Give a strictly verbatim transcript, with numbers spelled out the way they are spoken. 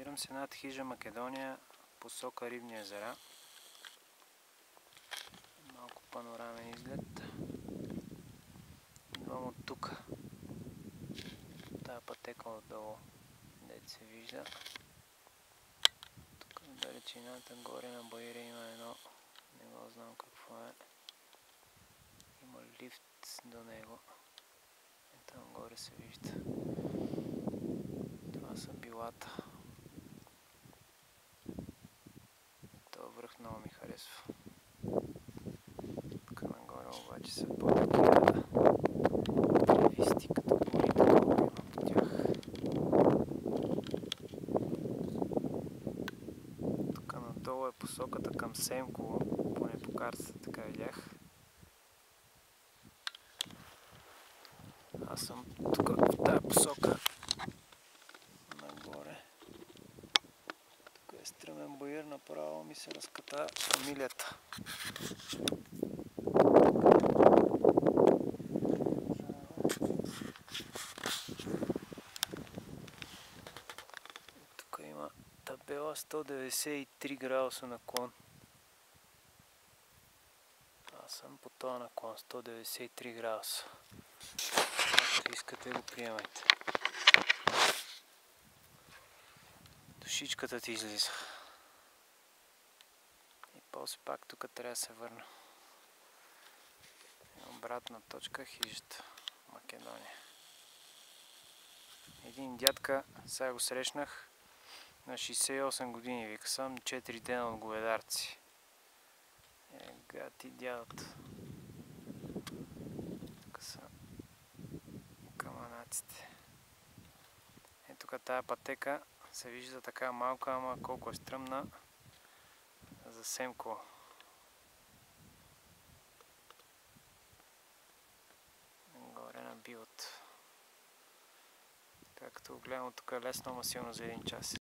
Намирам се над хижа Македония, посока Рибни езера. Малко панорамен изглед. Идвам от тук. Тая пътека отдолу, дето се вижда. Тук в далечината горе на баира има едно, не го знам какво е. Има лифт до него. И там горе се вижда. Това са билата. Това връх много ми харесва. Тук нагоре обаче са по-такива тревисти, като гори, такова има по тях. Тук надолу е посоката към Семково, поне по картата така видях. Аз съм тук в тази посока. Нагоре. Тук е стръмен баир, направо ми се разката фамилията. Тук има табела сто деветдесет и три градуса наклон. Аз съм по този наклон, сто деветдесет и три градуса. Ако искате, го приемайте. Душичката ти излиза. И после пак тук трябва да се върна. Обратна точка, хижата Македония. Един дядка, сега го срещнах, на шейсет и осем години, вика, съм четири дена от Говедарци. Е, гати дядата. Тук са каманаците. Е, тук тая пътека се вижда така малка, ама колко е стръмна за Семково. Горе на Билото. Както гледам тук е лесно, ама силно за един час.